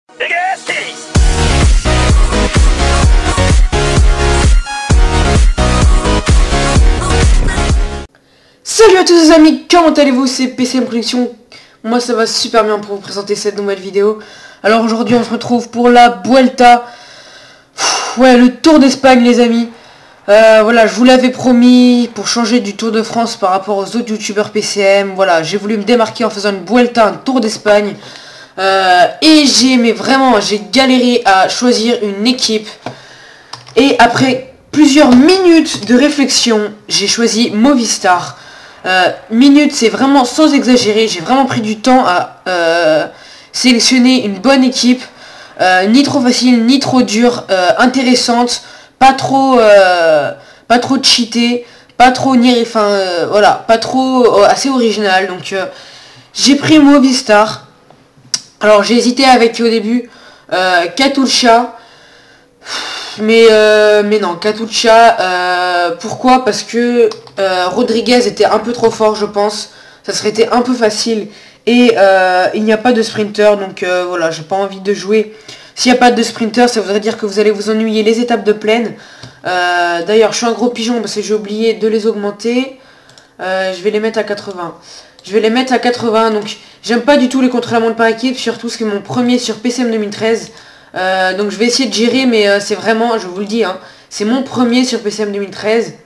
Salut à tous les amis, comment allez-vous? C'est PCM Production. Moi ça va super bien pour vous présenter cette nouvelle vidéo. Alors aujourd'hui on se retrouve pour la Vuelta. Ouais, le Tour d'Espagne les amis. Voilà, je vous l'avais promis, pour changer du Tour de France par rapport aux autres youtubeurs PCM. Voilà, j'ai voulu me démarquer en faisant une Vuelta, un Tour d'Espagne. Et j'ai galéré à choisir une équipe. Et après plusieurs minutes de réflexion, j'ai choisi Movistar. Minutes, c'est vraiment sans exagérer, j'ai vraiment pris du temps à sélectionner une bonne équipe, ni trop facile, ni trop dure, intéressante, pas trop cheaté, pas trop voilà, pas trop assez original. Donc j'ai pris Movistar. Alors j'ai hésité avec au début Katusha. Mais non, Katusha, pourquoi? Parce que Rodriguez était un peu trop fort, je pense. Ça serait été un peu facile. Et il n'y a pas de sprinter, donc voilà, j'ai pas envie de jouer. S'il n'y a pas de sprinter, ça voudrait dire que vous allez vous ennuyer les étapes de plaine. D'ailleurs, je suis un gros pigeon parce que j'ai oublié de les augmenter. Je vais les mettre à 80. Je vais les mettre à 80, donc j'aime pas du tout les contre-la-montre par équipe, surtout ce qui est mon premier sur PCM 2013. Donc je vais essayer de gérer, mais c'est vraiment, je vous le dis, hein, c'est mon premier sur PCM 2013.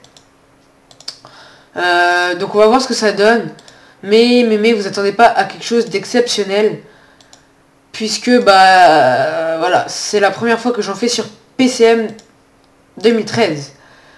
Donc on va voir ce que ça donne. Mais vous attendez pas à quelque chose d'exceptionnel. Puisque, voilà, c'est la première fois que j'en fais sur PCM 2013.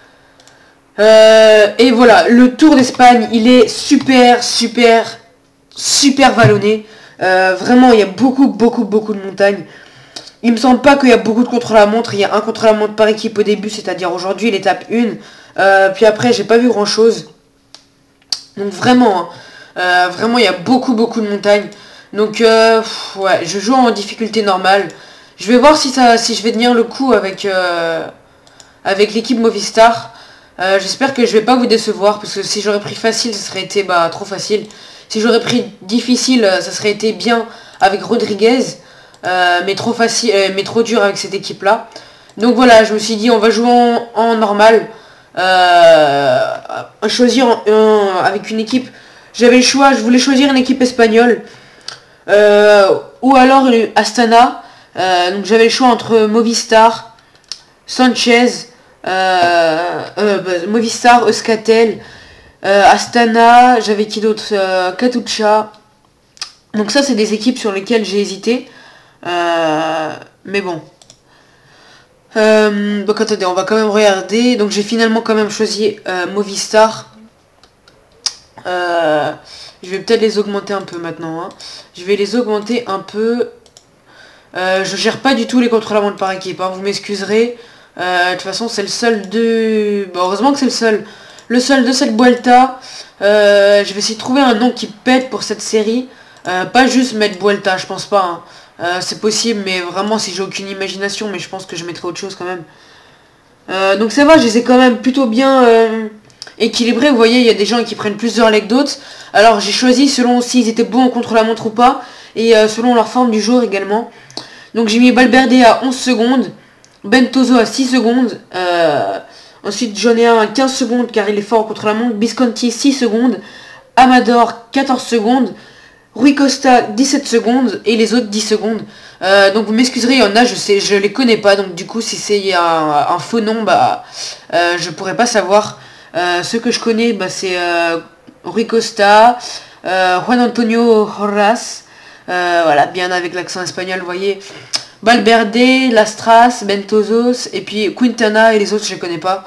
Et voilà, le Tour d'Espagne, il est super vallonné. Vraiment, il y a beaucoup de montagnes. Il me semble pas qu'il y a beaucoup de contre-la-montre. Il y a un contre-la-montre par équipe au début, c'est-à-dire aujourd'hui l'étape 1. Puis après, j'ai pas vu grand-chose. Donc vraiment, vraiment, il y a beaucoup de montagnes. Donc ouais, je joue en difficulté normale. Je vais voir si je vais tenir le coup avec l'équipe Movistar. J'espère que je vais pas vous décevoir, parce que si j'aurais pris facile, ça serait été trop facile. Si j'aurais pris difficile, ça serait été bien avec Rodriguez. Mais trop facile, mais trop dur avec cette équipe là. Donc voilà, je me suis dit on va jouer en normal, choisir avec une équipe. J'avais le choix, je voulais choisir une équipe espagnole, ou alors Astana. Donc j'avais le choix entre Movistar, Sanchez, Movistar, Euskaltel, Astana. J'avais qui d'autre? Katusha. Donc ça c'est des équipes sur lesquelles j'ai hésité. Mais bon. Donc attendez, on va quand même regarder. Donc j'ai finalement quand même choisi Movistar. Je vais peut-être les augmenter un peu maintenant, hein. Je vais les augmenter un peu. Je gère pas du tout les contre-la-montre par équipe, hein. Vous m'excuserez. De toute façon c'est le seul de... Bon, heureusement que c'est le seul. Le seul de cette Vuelta. Je vais essayer de trouver un nom qui pète pour cette série. Pas juste mettre Vuelta, je pense pas, hein. C'est possible, mais vraiment si j'ai aucune imagination, mais je pense que je mettrai autre chose quand même. Donc ça va, je les ai quand même plutôt bien équilibrés. Vous voyez, il y a des gens qui prennent plus de relais que d'autres. Alors j'ai choisi selon s'ils étaient bons en contre-la-montre ou pas, et selon leur forme du jour également. Donc j'ai mis Valverde à 11 secondes, Ventoso à 6 secondes, ensuite j'en ai un à 15 secondes car il est fort en contre-la-montre, Visconti 6 secondes, Amador 14 secondes, Rui Costa 17 secondes et les autres 10 secondes. Donc vous m'excuserez, il y en a, je les connais pas, donc du coup si c'est un faux nom, je pourrais pas savoir. Ceux que je connais, c'est Rui Costa, Juan Antonio Horas, voilà, bien avec l'accent espagnol, vous voyez, Valverde, Lastras, Ventosos, et puis Quintana et les autres je les connais pas.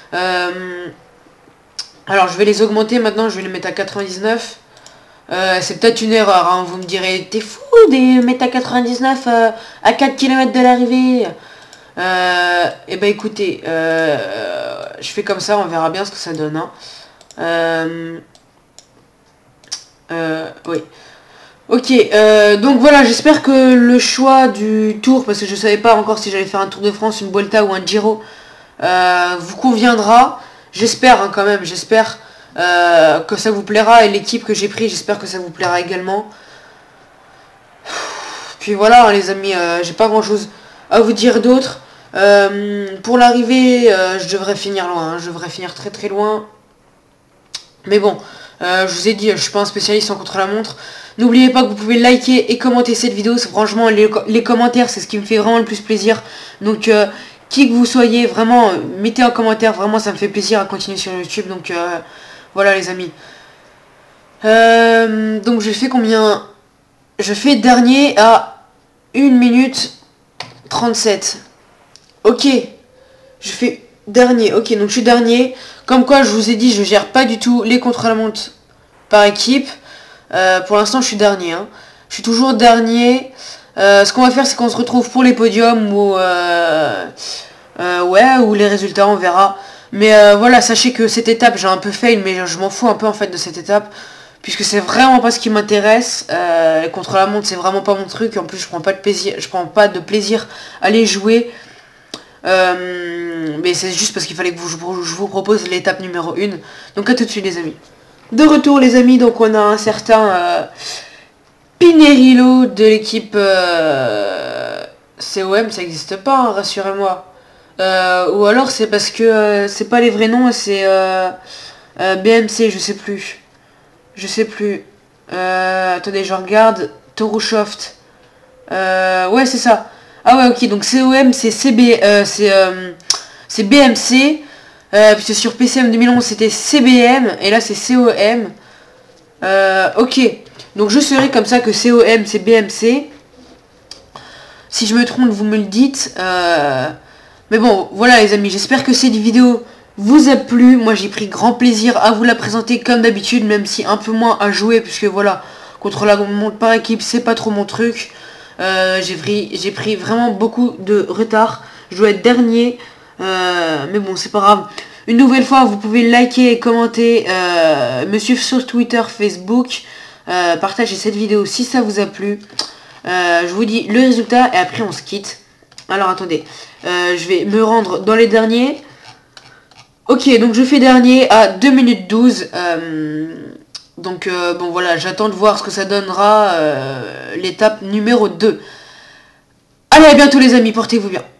Alors je vais les augmenter maintenant, je vais les mettre à 99. C'est peut-être une erreur, hein. Vous me direz, t'es fou de mettre à 99 à 4 km de l'arrivée. Et écoutez, je fais comme ça, on verra bien ce que ça donne, hein. Oui. Ok, donc voilà, j'espère que le choix du tour, parce que je savais pas encore si j'allais faire un Tour de France, une Vuelta ou un Giro, vous conviendra. J'espère, hein, quand même, j'espère que ça vous plaira, et l'équipe que j'ai pris, j'espère que ça vous plaira également. Puis voilà, hein, les amis, j'ai pas grand chose à vous dire d'autre. Pour l'arrivée, je devrais finir loin, hein, je devrais finir très très loin. Mais bon, je vous ai dit, je suis pas un spécialiste en contre-la-montre. N'oubliez pas que vous pouvez liker et commenter cette vidéo. Franchement, les commentaires, c'est ce qui me fait vraiment le plus plaisir. Donc, qui que vous soyez, vraiment, mettez un commentaire. Vraiment, ça me fait plaisir à continuer sur YouTube. Donc, voilà les amis. Donc, je fais combien? Je fais dernier à 1 minute 37. Ok. Je fais dernier. Ok, donc je suis dernier. Comme quoi, je vous ai dit, je gère pas du tout les contre-la-montre par équipe. Pour l'instant, je suis dernier. Hein. Je suis toujours dernier. Ce qu'on va faire, c'est qu'on se retrouve pour les podiums ou ouais, ou les résultats, on verra. Mais voilà, sachez que cette étape, j'ai un peu fail, mais je m'en fous un peu en fait de cette étape. Puisque c'est vraiment pas ce qui m'intéresse. Contre la montre, c'est vraiment pas mon truc. En plus, je prends pas de plaisir à les jouer. Mais c'est juste parce qu'il fallait que je vous propose l'étape numéro 1. Donc à tout de suite les amis. De retour les amis, donc on a un certain Pinheiro de l'équipe COM, ça n'existe pas, hein, rassurez-moi. Ou alors c'est parce que c'est pas les vrais noms, c'est BMC, je sais plus. Je sais plus. Attendez, je regarde. Torushoft. Ouais, c'est ça. Ah ouais, ok, donc COM, c'est c'est BMC. Puisque sur PCM 2011, c'était CBM. Et là, c'est COM. Ok. Donc, je serai comme ça que COM, c'est BMC. Si je me trompe, vous me le dites. Mais bon, voilà les amis. J'espère que cette vidéo vous a plu. Moi, j'ai pris grand plaisir à vous la présenter comme d'habitude. Même si un peu moins à jouer. Puisque voilà, contre la montre par équipe, c'est pas trop mon truc. J'ai pris vraiment beaucoup de retard. Je dois être dernier. Mais bon, c'est pas grave. Une nouvelle fois, vous pouvez liker, commenter, me suivre sur Twitter, Facebook. Partagez cette vidéo si ça vous a plu. Je vous dis le résultat et après on se quitte. Alors attendez. Je vais me rendre dans les derniers. Ok, donc je fais dernier à 2 minutes 12. Donc bon voilà, j'attends de voir ce que ça donnera l'étape numéro 2. Allez, à bientôt les amis, portez-vous bien.